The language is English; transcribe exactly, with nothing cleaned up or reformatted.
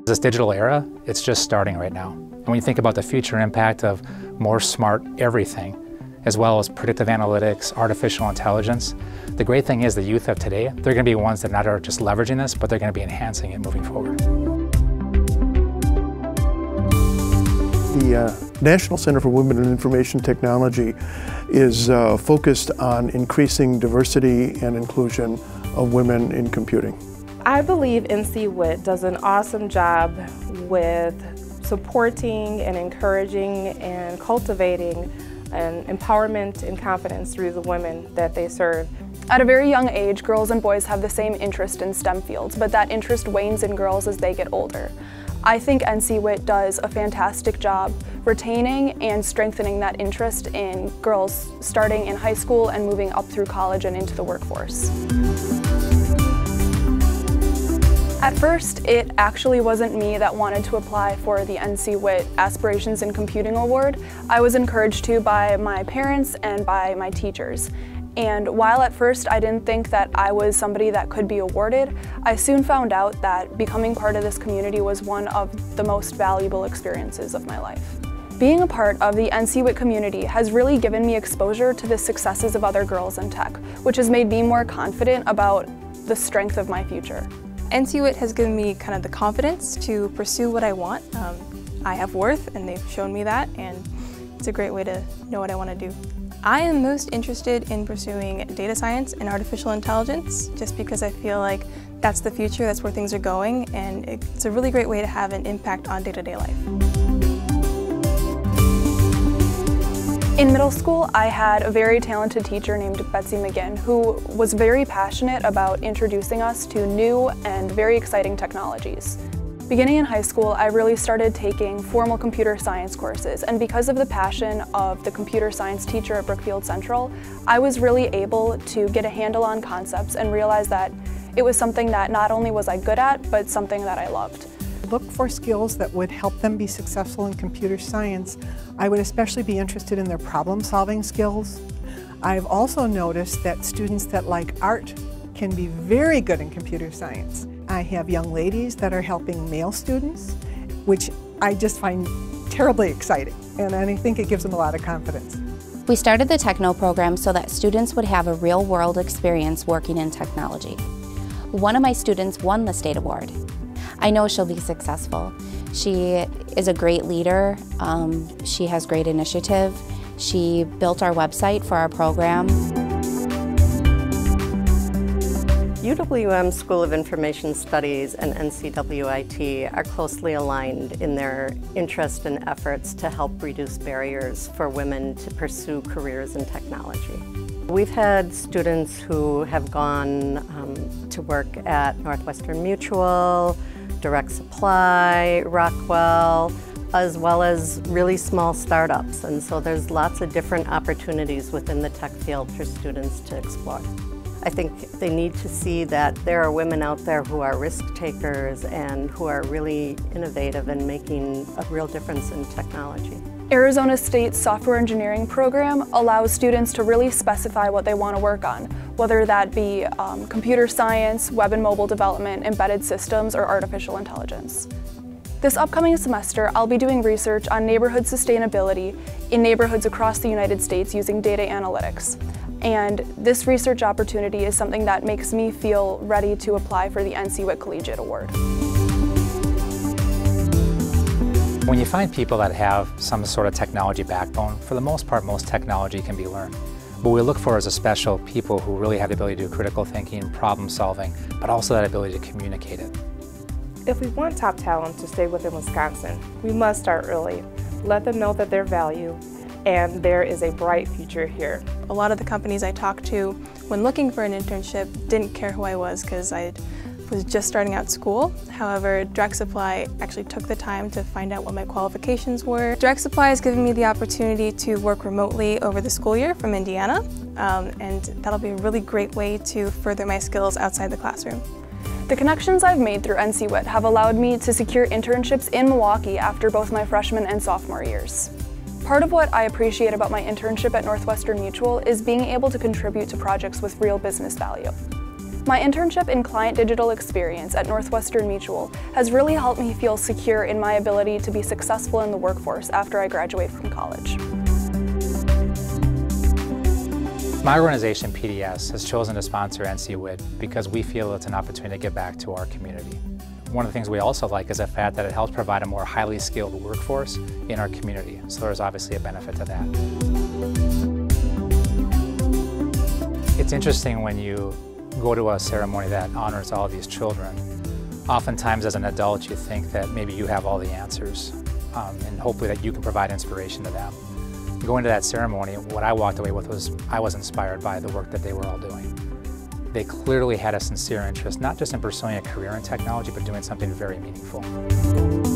This digital era, it's just starting right now. And when you think about the future impact of more smart everything, as well as predictive analytics, artificial intelligence, the great thing is the youth of today, they're going to be ones that not are just leveraging this, but they're going to be enhancing it moving forward. The uh, National Center for Women in Information Technology is uh, focused on increasing diversity and inclusion of women in computing. I believe N C W I T does an awesome job with supporting and encouraging and cultivating an empowerment and confidence through the women that they serve. At a very young age, girls and boys have the same interest in STEM fields, but that interest wanes in girls as they get older. I think N C W I T does a fantastic job retaining and strengthening that interest in girls starting in high school and moving up through college and into the workforce. At first, it actually wasn't me that wanted to apply for the N C W I T Aspirations in Computing Award. I was encouraged to by my parents and by my teachers. And while at first I didn't think that I was somebody that could be awarded, I soon found out that becoming part of this community was one of the most valuable experiences of my life. Being a part of the N C W I T community has really given me exposure to the successes of other girls in tech, which has made me more confident about the strength of my future. N C W I T has given me kind of the confidence to pursue what I want. Um, I have worth, and they've shown me that, and it's a great way to know what I want to do. I am most interested in pursuing data science and artificial intelligence, just because I feel like that's the future, that's where things are going, and it's a really great way to have an impact on day-to-day life. In middle school, I had a very talented teacher named Betsy McGinn who was very passionate about introducing us to new and very exciting technologies. Beginning in high school, I really started taking formal computer science courses, and because of the passion of the computer science teacher at Brookfield Central, I was really able to get a handle on concepts and realize that it was something that not only was I good at, but something that I loved. Look for skills that would help them be successful in computer science. I would especially be interested in their problem-solving skills. I've also noticed that students that like art can be very good in computer science. I have young ladies that are helping male students, which I just find terribly exciting, and I think it gives them a lot of confidence. We started the Techno program so that students would have a real-world experience working in technology. One of my students won the state award. I know she'll be successful. She is a great leader. Um, she has great initiative. She built our website for our program. U W M School of Information Studies and N C W I T are closely aligned in their interest and efforts to help reduce barriers for women to pursue careers in technology. We've had students who have gone um, to work at Northwestern Mutual, Direct Supply, Rockwell, as well as really small startups. And so there's lots of different opportunities within the tech field for students to explore. I think they need to see that there are women out there who are risk takers and who are really innovative and making a real difference in technology. Arizona State's software engineering program allows students to really specify what they want to work on, whether that be um, computer science, web and mobile development, embedded systems, or artificial intelligence. This upcoming semester, I'll be doing research on neighborhood sustainability in neighborhoods across the United States using data analytics. And this research opportunity is something that makes me feel ready to apply for the N C W I T Collegiate Award. When you find people that have some sort of technology backbone, for the most part, most technology can be learned. What we look for is a special people who really have the ability to do critical thinking, problem solving, but also that ability to communicate it. If we want top talent to stay within Wisconsin, we must start early. Let them know that they're valued and there is a bright future here. A lot of the companies I talked to when looking for an internship didn't care who I was because I was just starting out school. However, Direct Supply actually took the time to find out what my qualifications were. Direct Supply has given me the opportunity to work remotely over the school year from Indiana, um, and that'll be a really great way to further my skills outside the classroom. The connections I've made through N C W I T have allowed me to secure internships in Milwaukee after both my freshman and sophomore years. Part of what I appreciate about my internship at Northwestern Mutual is being able to contribute to projects with real business value. My internship in client digital experience at Northwestern Mutual has really helped me feel secure in my ability to be successful in the workforce after I graduate from college. My organization, P D S, has chosen to sponsor N C W I T because we feel it's an opportunity to give back to our community. One of the things we also like is the fact that it helps provide a more highly skilled workforce in our community, so there's obviously a benefit to that. It's interesting when you go to a ceremony that honors all these children. Oftentimes as an adult you think that maybe you have all the answers, um, and hopefully that you can provide inspiration to them. Going to that ceremony, what I walked away with was I was inspired by the work that they were all doing. They clearly had a sincere interest, not just in pursuing a career in technology, but doing something very meaningful.